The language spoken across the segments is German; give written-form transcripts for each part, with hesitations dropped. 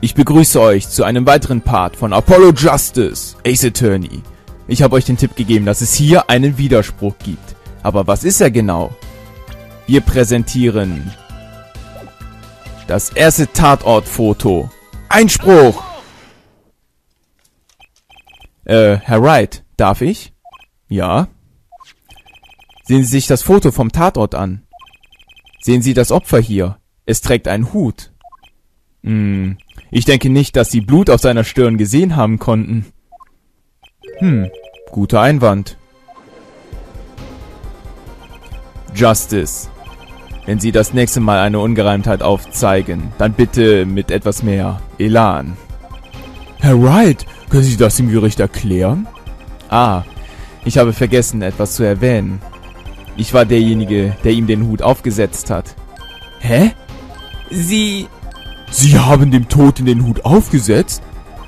Ich begrüße euch zu einem weiteren Part von Apollo Justice, Ace Attorney. Ich habe euch den Tipp gegeben, dass es hier einen Widerspruch gibt. Aber was ist er genau? Wir präsentieren das erste Tatortfoto. Einspruch! Herr Wright, darf ich? Ja. Sehen Sie sich das Foto vom Tatort an. Sehen Sie das Opfer hier. Es trägt einen Hut. Ich denke nicht, dass Sie Blut auf seiner Stirn gesehen haben konnten. Guter Einwand. Justice. Wenn Sie das nächste Mal eine Ungereimtheit aufzeigen, dann bitte mit etwas mehr Elan. Herr Wright, können Sie das dem Gericht erklären? Ich habe vergessen, etwas zu erwähnen. Ich war derjenige, der ihm den Hut aufgesetzt hat. Hä? Sie haben dem Toten den Hut aufgesetzt?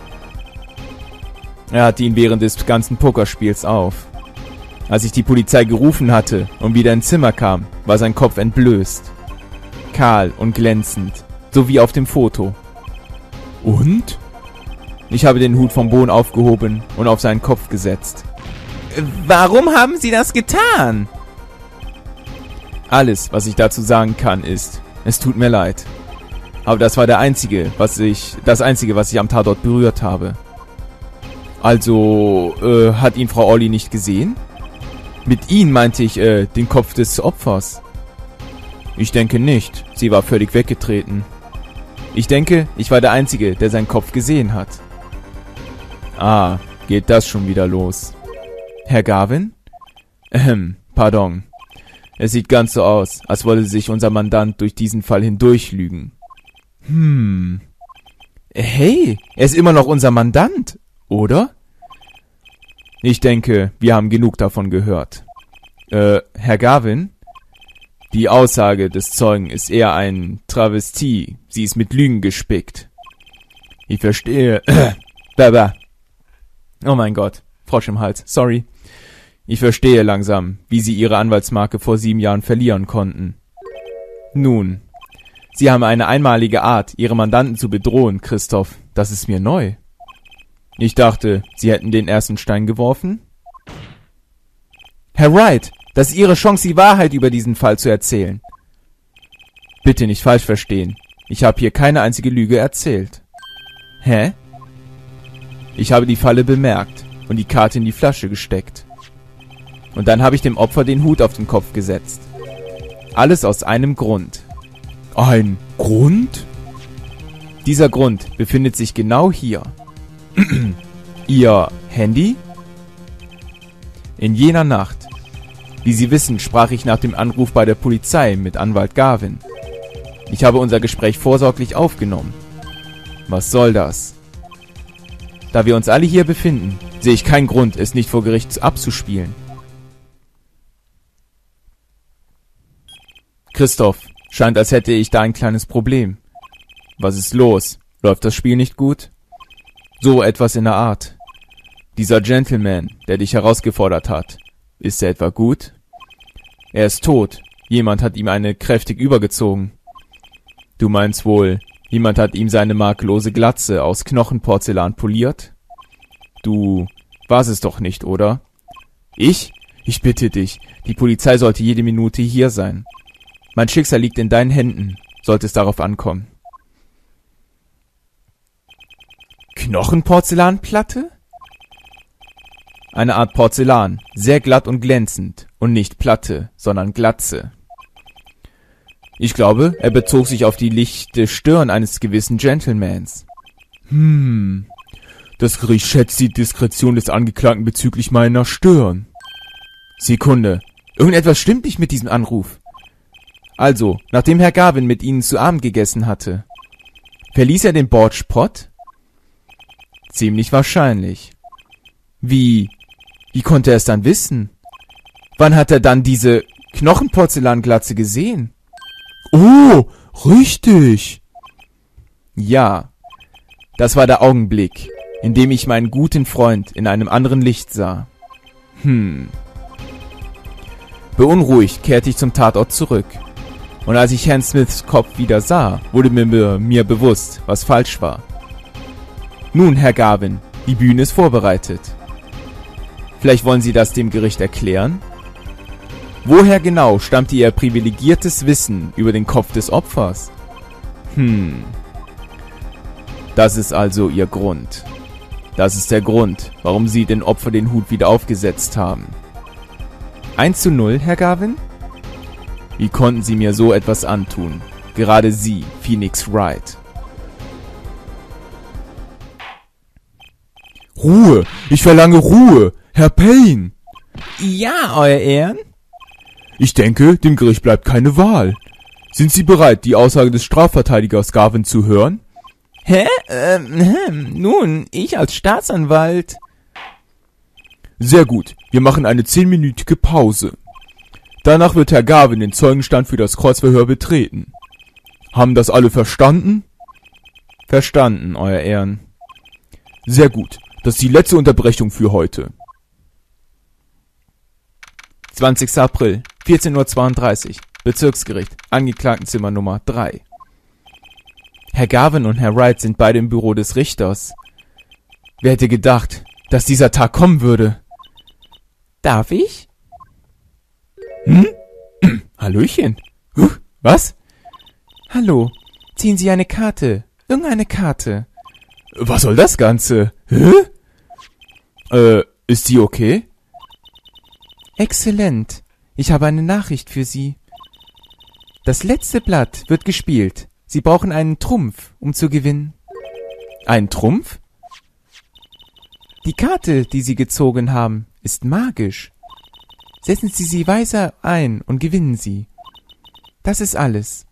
Er hatte ihn während des ganzen Pokerspiels auf. Als ich die Polizei gerufen hatte und wieder ins Zimmer kam, war sein Kopf entblößt. Kahl und glänzend, so wie auf dem Foto. Und? Ich habe den Hut vom Boden aufgehoben und auf seinen Kopf gesetzt. Warum haben Sie das getan? Alles, was ich dazu sagen kann, ist, es tut mir leid. Aber das war das Einzige, was ich am Tatort berührt habe. Also, hat ihn Frau Olli nicht gesehen? Mit ihn meinte ich, den Kopf des Opfers. Ich denke nicht. Sie war völlig weggetreten. Ich denke, ich war der Einzige, der seinen Kopf gesehen hat. Geht das schon wieder los. Herr Garvin? Pardon. Es sieht ganz so aus, als wolle sich unser Mandant durch diesen Fall hindurchlügen. Hey, er ist immer noch unser Mandant, oder? Ich denke, wir haben genug davon gehört. Herr Garvin? Die Aussage des Zeugen ist eher ein Travestie. Sie ist mit Lügen gespickt. Ich verstehe. Oh mein Gott, Frosch im Hals, sorry. Ich verstehe langsam, wie Sie Ihre Anwaltsmarke vor 7 Jahren verlieren konnten. Nun, Sie haben eine einmalige Art, Ihre Mandanten zu bedrohen, Christoph. Das ist mir neu. Ich dachte, Sie hätten den ersten Stein geworfen? Herr Wright, das ist Ihre Chance, die Wahrheit über diesen Fall zu erzählen. Bitte nicht falsch verstehen. Ich habe hier keine einzige Lüge erzählt. Hä? Ich habe die Falle bemerkt und die Karte in die Flasche gesteckt. Und dann habe ich dem Opfer den Hut auf den Kopf gesetzt. Alles aus einem Grund. Ein Grund? Dieser Grund befindet sich genau hier. Ihr Handy? In jener Nacht. Wie Sie wissen, sprach ich nach dem Anruf bei der Polizei mit Anwalt Garvin. Ich habe unser Gespräch vorsorglich aufgenommen. Was soll das? Da wir uns alle hier befinden, sehe ich keinen Grund, es nicht vor Gericht abzuspielen. Christoph, scheint, als hätte ich da ein kleines Problem. Was ist los? Läuft das Spiel nicht gut? So etwas in der Art. Dieser Gentleman, der dich herausgefordert hat, ist er etwa gut? Er ist tot. Jemand hat ihm eine kräftig übergezogen. Du meinst wohl, jemand hat ihm seine makellose Glatze aus Knochenporzellan poliert? Du warst es doch nicht, oder? Ich? Ich bitte dich, die Polizei sollte jede Minute hier sein. Mein Schicksal liegt in deinen Händen, sollte es darauf ankommen. Knochenporzellanplatte? Eine Art Porzellan, sehr glatt und glänzend, und nicht Platte, sondern Glatze. Ich glaube, er bezog sich auf die lichte Stirn eines gewissen Gentlemans. Das Gericht schätzt die Diskretion des Angeklagten bezüglich meiner Stirn. Sekunde, irgendetwas stimmt nicht mit diesem Anruf. Also, nachdem Herr Garvin mit Ihnen zu Abend gegessen hatte, verließ er den Borge Pot? Ziemlich wahrscheinlich. Wie konnte er es dann wissen? Wann hat er dann diese Knochenporzellanglatze gesehen? Oh, richtig. Ja, das war der Augenblick, in dem ich meinen guten Freund in einem anderen Licht sah. Beunruhigt kehrte ich zum Tatort zurück. Und als ich Herrn Smiths Kopf wieder sah, wurde mir bewusst, was falsch war. Nun, Herr Garvin, die Bühne ist vorbereitet. Vielleicht wollen Sie das dem Gericht erklären? Woher genau stammte Ihr privilegiertes Wissen über den Kopf des Opfers? Das ist also Ihr Grund. Das ist der Grund, warum Sie den Opfer den Hut wieder aufgesetzt haben. 1:0, Herr Garvin? Wie konnten Sie mir so etwas antun? Gerade Sie, Phoenix Wright. Ruhe! Ich verlange Ruhe! Herr Payne! Ja, Euer Ehren? Ich denke, dem Gericht bleibt keine Wahl. Sind Sie bereit, die Aussage des Strafverteidigers Garvin zu hören? Hä? Nun, ich als Staatsanwalt. Sehr gut, wir machen eine 10-minütige Pause. Danach wird Herr Garvin den Zeugenstand für das Kreuzverhör betreten. Haben das alle verstanden? Verstanden, Euer Ehren. Sehr gut, das ist die letzte Unterbrechung für heute. 20. April, 14:32 Uhr, Bezirksgericht, Angeklagtenzimmer Nummer 3. Herr Garvin und Herr Wright sind beide im Büro des Richters. Wer hätte gedacht, dass dieser Tag kommen würde? Darf ich? Hallöchen. Was? Hallo, ziehen Sie eine Karte. Irgendeine Karte. Was soll das Ganze? Ist die okay? Exzellent. Ich habe eine Nachricht für Sie. Das letzte Blatt wird gespielt. Sie brauchen einen Trumpf, um zu gewinnen. Ein Trumpf? Die Karte, die Sie gezogen haben, ist magisch. Setzen Sie sie weise ein und gewinnen Sie. Das ist alles.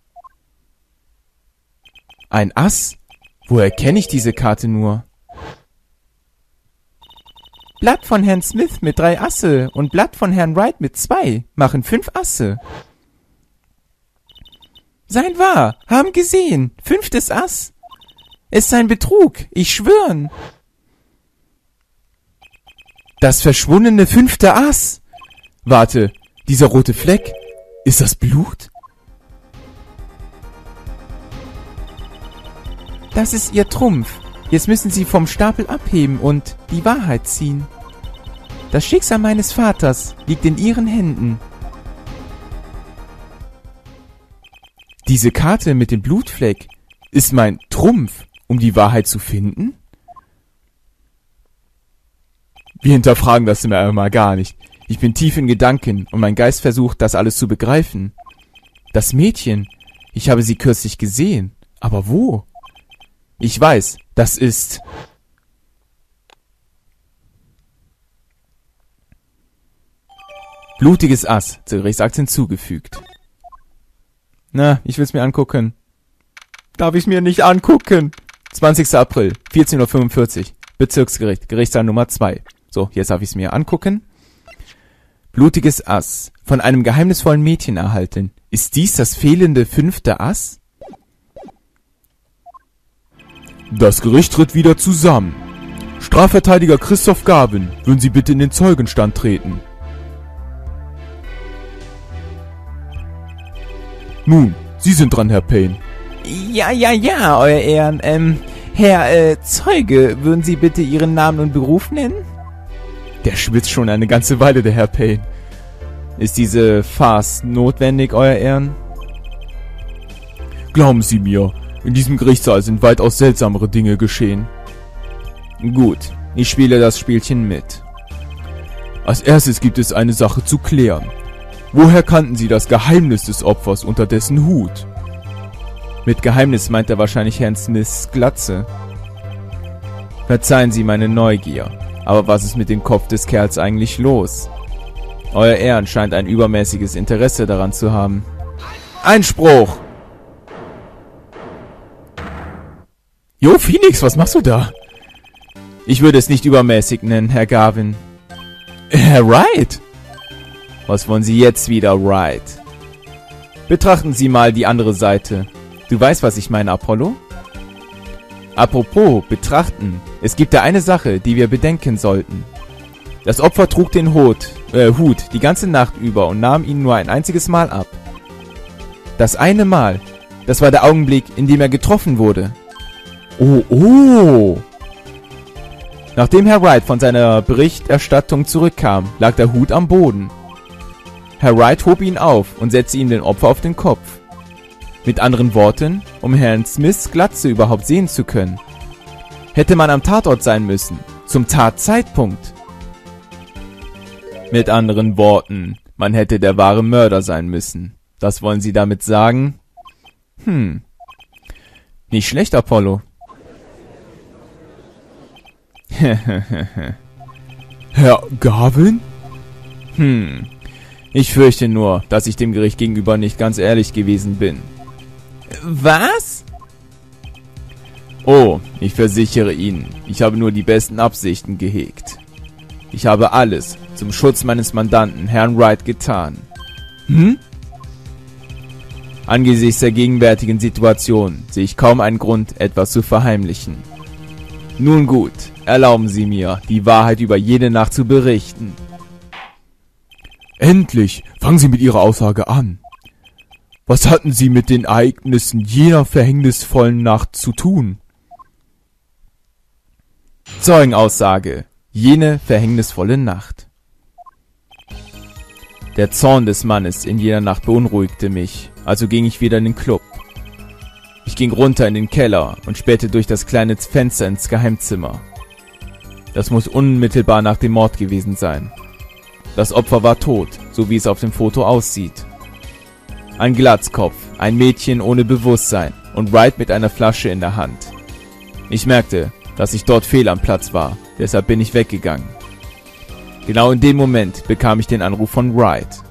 Ein Ass? Woher kenne ich diese Karte nur? Blatt von Herrn Smith mit 3 Asse und Blatt von Herrn Wright mit 2 machen 5 Asse. Sein wahr, haben gesehen, 5. Ass. Es ist ein Betrug, ich schwören. Das verschwundene 5. Ass. Warte, dieser rote Fleck, ist das Blut? Das ist Ihr Trumpf. Jetzt müssen Sie vom Stapel abheben und die Wahrheit ziehen. Das Schicksal meines Vaters liegt in Ihren Händen. Diese Karte mit dem Blutfleck ist mein Trumpf, um die Wahrheit zu finden? Wir hinterfragen das immer mal gar nicht. Ich bin tief in Gedanken und mein Geist versucht, das alles zu begreifen. Das Mädchen, ich habe sie kürzlich gesehen. Aber wo? Ich weiß, das ist... Blutiges Ass, zur Gerichtsakt hinzugefügt. Na, ich will's mir angucken. Darf ich's mir nicht angucken? 20. April, 14:45 Uhr, Bezirksgericht, Gerichtssaal Nummer 2. So, jetzt darf ich's mir angucken. Blutiges Ass, von einem geheimnisvollen Mädchen erhalten. Ist dies das fehlende 5. Ass? Das Gericht tritt wieder zusammen. Strafverteidiger Christoph Garvin, würden Sie bitte in den Zeugenstand treten. Nun, Sie sind dran, Herr Payne. Ja, Euer Ehren. Herr Zeuge, würden Sie bitte Ihren Namen und Beruf nennen? Der schwitzt schon eine ganze Weile, der Herr Payne. Ist diese Farce notwendig, Euer Ehren? Glauben Sie mir, in diesem Gerichtssaal sind weitaus seltsamere Dinge geschehen. Gut, ich spiele das Spielchen mit. Als erstes gibt es eine Sache zu klären. Woher kannten Sie das Geheimnis des Opfers unter dessen Hut? Mit Geheimnis meint er wahrscheinlich Herrn Smiths Glatze. Verzeihen Sie meine Neugier, aber was ist mit dem Kopf des Kerls eigentlich los? Euer Ehren scheint ein übermäßiges Interesse daran zu haben. Einspruch! Jo, Phoenix, was machst du da? Ich würde es nicht übermäßig nennen, Herr Garvin. Herr Wright? Was wollen Sie jetzt wieder, Wright? Betrachten Sie mal die andere Seite. Du weißt, was ich meine, Apollo? Apropos, betrachten. Es gibt da eine Sache, die wir bedenken sollten. Das Opfer trug den Hut die ganze Nacht über und nahm ihn nur ein einziges Mal ab. Das eine Mal, das war der Augenblick, in dem er getroffen wurde. Oh. Nachdem Herr Wright von seiner Berichterstattung zurückkam, lag der Hut am Boden. Herr Wright hob ihn auf und setzte ihm den Opfer auf den Kopf. Mit anderen Worten, um Herrn Smiths Glatze überhaupt sehen zu können, hätte man am Tatort sein müssen, zum Tatzeitpunkt. Mit anderen Worten, man hätte der wahre Mörder sein müssen. Das wollen Sie damit sagen? Nicht schlecht, Apollo. Herr Garvin? Ich fürchte nur, dass ich dem Gericht gegenüber nicht ganz ehrlich gewesen bin. Was? Oh, ich versichere Ihnen, ich habe nur die besten Absichten gehegt. Ich habe alles zum Schutz meines Mandanten, Herrn Wright, getan. Angesichts der gegenwärtigen Situation sehe ich kaum einen Grund, etwas zu verheimlichen. Nun gut, erlauben Sie mir, die Wahrheit über jene Nacht zu berichten. Endlich, fangen Sie mit Ihrer Aussage an. Was hatten Sie mit den Ereignissen jener verhängnisvollen Nacht zu tun? Zeugenaussage. Jene verhängnisvolle Nacht. Der Zorn des Mannes in jener Nacht beunruhigte mich, also ging ich wieder in den Club. Ich ging runter in den Keller und spähte durch das kleine Fenster ins Geheimzimmer. Das muss unmittelbar nach dem Mord gewesen sein. Das Opfer war tot, so wie es auf dem Foto aussieht. Ein Glatzkopf, ein Mädchen ohne Bewusstsein und Wright mit einer Flasche in der Hand. Ich merkte, dass ich dort fehl am Platz war, deshalb bin ich weggegangen. Genau in dem Moment bekam ich den Anruf von Wright.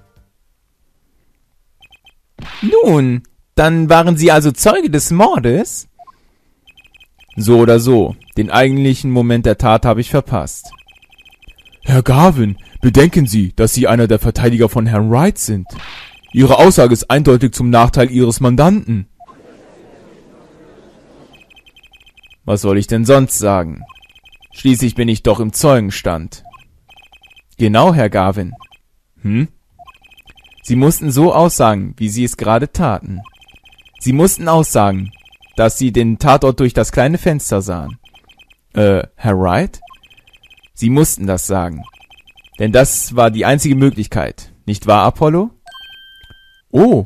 Nun, dann waren Sie also Zeuge des Mordes? So oder so, den eigentlichen Moment der Tat habe ich verpasst. Herr Garvin, bedenken Sie, dass Sie einer der Verteidiger von Herrn Wright sind. Ihre Aussage ist eindeutig zum Nachteil Ihres Mandanten. Was soll ich denn sonst sagen? Schließlich bin ich doch im Zeugenstand. Genau, Herr Garvin. Sie mussten so aussagen, wie Sie es gerade taten. Sie mussten aussagen, dass Sie den Tatort durch das kleine Fenster sahen. Herr Wright? Sie mussten das sagen. Denn das war die einzige Möglichkeit. Nicht wahr, Apollo? Oh.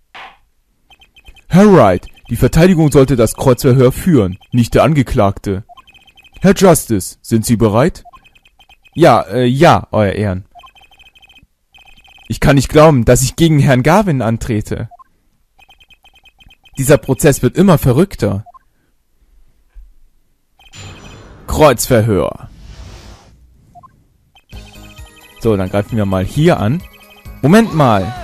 Herr Wright, die Verteidigung sollte das Kreuzverhör führen, nicht der Angeklagte. Herr Justice, sind Sie bereit? Ja, Euer Ehren. Ich kann nicht glauben, dass ich gegen Herrn Garvin antrete. Dieser Prozess wird immer verrückter. Kreuzverhör. So, dann greifen wir mal hier an. Moment mal.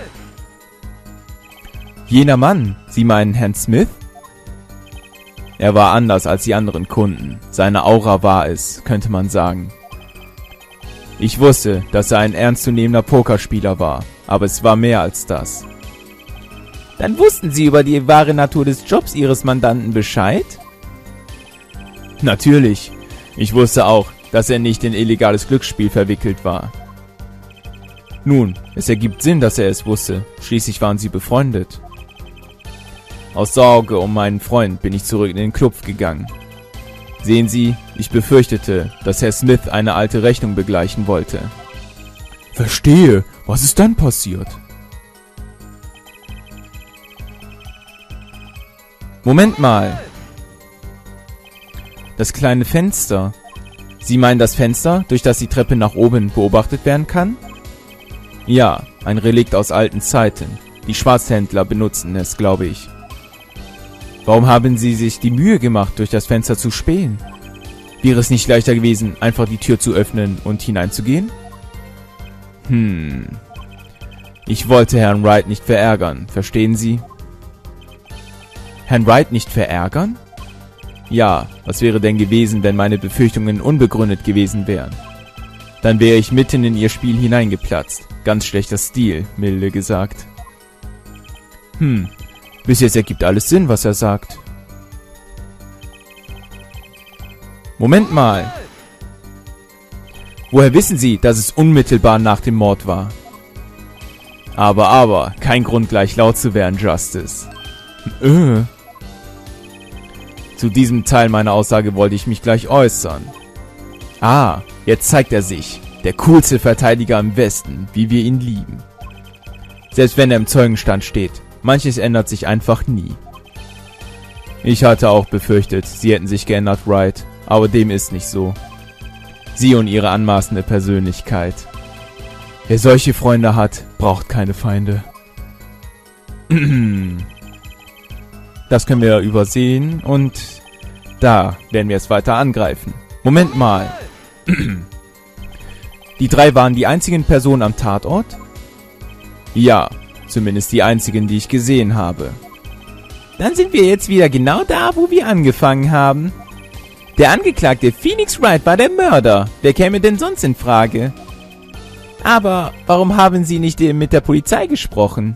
Jener Mann, Sie meinen Herrn Smith? Er war anders als die anderen Kunden. Seine Aura war es, könnte man sagen. Ich wusste, dass er ein ernstzunehmender Pokerspieler war, aber es war mehr als das. Dann wussten Sie über die wahre Natur des Jobs Ihres Mandanten Bescheid? Natürlich. Ich wusste auch, dass er nicht in illegales Glücksspiel verwickelt war. Nun, es ergibt Sinn, dass er es wusste. Schließlich waren sie befreundet. Aus Sorge um meinen Freund bin ich zurück in den Club gegangen. Sehen Sie, ich befürchtete, dass Herr Smith eine alte Rechnung begleichen wollte. Verstehe. Was ist dann passiert? Moment mal. Das kleine Fenster. Sie meinen das Fenster, durch das die Treppe nach oben beobachtet werden kann? Ja, ein Relikt aus alten Zeiten. Die Schwarzhändler benutzen es, glaube ich. Warum haben Sie sich die Mühe gemacht, durch das Fenster zu spähen? Wäre es nicht leichter gewesen, einfach die Tür zu öffnen und hineinzugehen? Ich wollte Herrn Wright nicht verärgern, verstehen Sie? Herrn Wright nicht verärgern? Ja, was wäre denn gewesen, wenn meine Befürchtungen unbegründet gewesen wären? Dann wäre ich mitten in Ihr Spiel hineingeplatzt. Ganz schlechter Stil, milde gesagt. Bis jetzt ergibt alles Sinn, was er sagt. Moment mal. Woher wissen Sie, dass es unmittelbar nach dem Mord war? Aber, kein Grund gleich laut zu werden, Justice. Zu diesem Teil meiner Aussage wollte ich mich gleich äußern. Ah, jetzt zeigt er sich. Der coolste Verteidiger im Westen, wie wir ihn lieben. Selbst wenn er im Zeugenstand steht. Manches ändert sich einfach nie. Ich hatte auch befürchtet, sie hätten sich geändert, Wright. Aber dem ist nicht so. Sie und ihre anmaßende Persönlichkeit. Wer solche Freunde hat, braucht keine Feinde. Das können wir übersehen und da werden wir es weiter angreifen. Moment mal. Die 3 waren die einzigen Personen am Tatort? Ja, zumindest die einzigen, die ich gesehen habe. Dann sind wir jetzt wieder genau da, wo wir angefangen haben. Der Angeklagte Phoenix Wright war der Mörder. Wer käme denn sonst in Frage? Aber warum haben Sie nicht mit der Polizei gesprochen?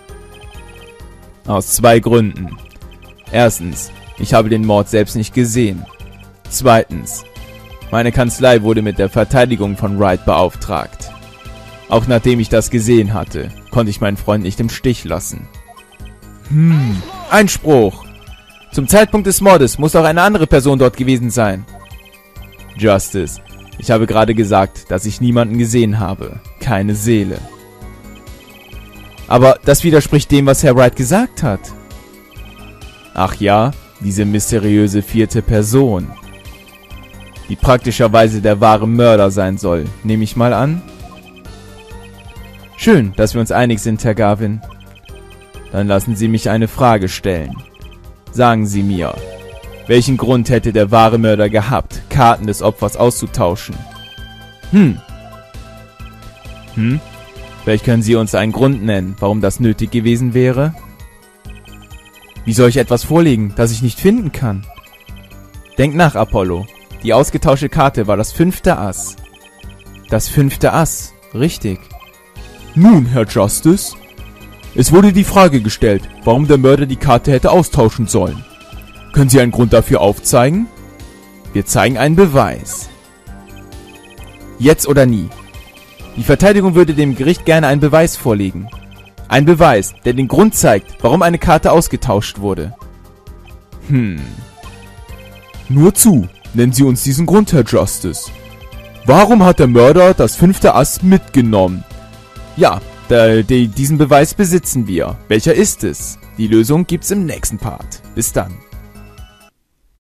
Aus 2 Gründen. Erstens, ich habe den Mord selbst nicht gesehen. Zweitens, meine Kanzlei wurde mit der Verteidigung von Wright beauftragt. Auch nachdem ich das gesehen hatte, konnte ich meinen Freund nicht im Stich lassen. Einspruch! Zum Zeitpunkt des Mordes muss auch eine andere Person dort gewesen sein. Justice, ich habe gerade gesagt, dass ich niemanden gesehen habe. Keine Seele. Aber das widerspricht dem, was Herr Wright gesagt hat. Ach ja, diese mysteriöse 4. Person. Die praktischerweise der wahre Mörder sein soll, nehme ich mal an. Schön, dass wir uns einig sind, Herr Garvin. Dann lassen Sie mich eine Frage stellen. Sagen Sie mir, welchen Grund hätte der wahre Mörder gehabt, Karten des Opfers auszutauschen? Vielleicht können Sie uns einen Grund nennen, warum das nötig gewesen wäre? Wie soll ich etwas vorlegen, das ich nicht finden kann? Denk nach, Apollo. Die ausgetauschte Karte war das 5. Ass. Das 5. Ass, richtig. Nun, Herr Justice, es wurde die Frage gestellt, warum der Mörder die Karte hätte austauschen sollen. Können Sie einen Grund dafür aufzeigen? Wir zeigen einen Beweis. Jetzt oder nie. Die Verteidigung würde dem Gericht gerne einen Beweis vorlegen. Ein Beweis, der den Grund zeigt, warum eine Karte ausgetauscht wurde. Nur zu, nennen Sie uns diesen Grund, Herr Justice. Warum hat der Mörder das 5. Ass mitgenommen? Ja, diesen Beweis besitzen wir. Welcher ist es? Die Lösung gibt's im nächsten Part. Bis dann.